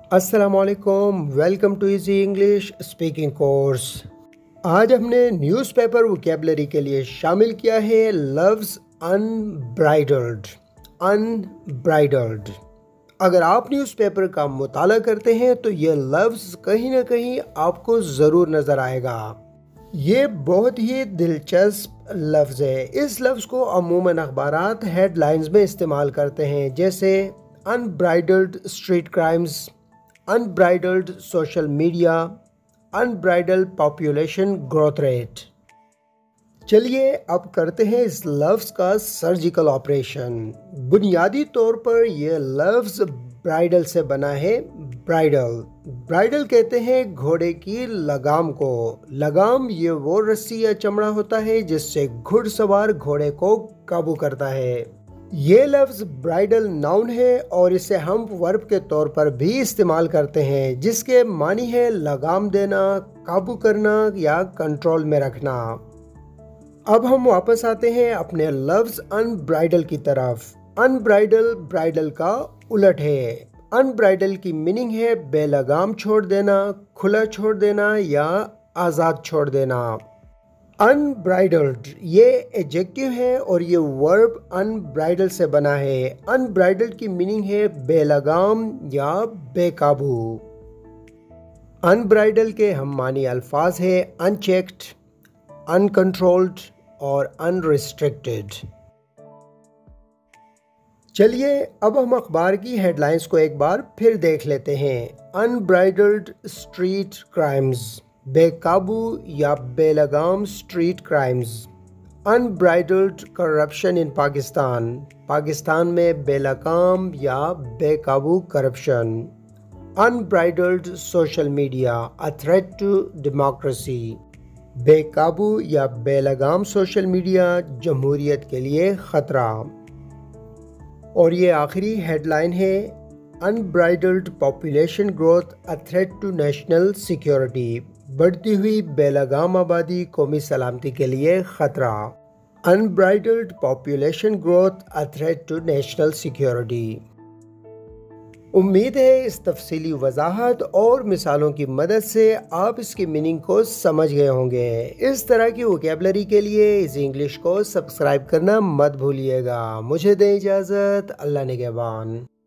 अस्सलामुअलैकुम, welcome to easy English speaking course. आज हमने न्यूज़पेपर वोकैबुलरी के लिए शामिल किया है लफ्ज़ अनब्राइडल्ड। अनब्राइडल्ड, अगर आप न्यूज़पेपर का मुताला करते हैं तो ये लफ्ज़ कहीं ना कहीं आपको ज़रूर नज़र आएगा। ये बहुत ही दिलचस्प लफ्ज़ है। इस लफ्ज़ को अमूमन अखबारात हेडलाइंस में इस्तेमाल करते हैं, जैसे unbridled street crimes, unbridled social media, unbridled population growth rate. चलिए अब करते हैं इस लफ्ज़ का सर्जिकल ऑपरेशन। बुनियादी तौर पर यह लफ्ज़ ब्राइडल से बना है। ब्राइडल ब्राइडल कहते हैं घोड़े की लगाम को। लगाम ये वो रस्सी या चमड़ा होता है जिससे घुड़सवार घोड़े को काबू करता है। ये लफ्ज़ ब्राइडल नाउन है और इसे हम वर्ब के तौर पर भी इस्तेमाल करते हैं, जिसके मानी है लगाम देना, काबू करना या कंट्रोल में रखना। अब हम वापस आते हैं अपने लफ्ज़ अनब्राइडल की तरफ। अनब्राइडल ब्राइडल का उलट है। अनब्राइडल की मीनिंग है बेलगाम छोड़ देना, खुला छोड़ देना या आज़ाद छोड़ देना। अनब्राइडल्ड ये एडजेक्टिव है और ये वर्ब अनब्राइडल से बना है। अनब्राइडल्ड की मीनिंग है बेलगाम या बेकाबू। अनब्राइडल के हम मानी अल्फाज है अनचेक्ड, अनकंट्रोल्ड और अनरिस्ट्रिक्टेड। चलिए अब हम अखबार की हेडलाइंस को एक बार फिर देख लेते हैं। अनब्राइडल्ड स्ट्रीट क्राइम्स, बेकाबू या बेलगाम street crimes. Unbridled corruption in Pakistan, Pakistan में बेलगाम या बेकाबू corruption. Unbridled social media, a threat to democracy, बेकाबू या बेलगाम सोशल मीडिया जमहूरियत के लिए खतरा। और ये आखिरी हेडलाइन है unbridled population growth, a threat to national security, बढ़ती हुई बेलगाम आबादी कौमी सलामती के लिए खतरा। Unbridled population growth, a threat to national security. उम्मीद है इस तफसीली वजाहत और मिसालों की मदद से आप इसकी मीनिंग को समझ गए होंगे। इस तरह की वोकैबुलरी के लिए इजी इंग्लिश को सब्सक्राइब करना मत भूलिएगा। मुझे दें इजाज़त। अल्लाह निगहबान।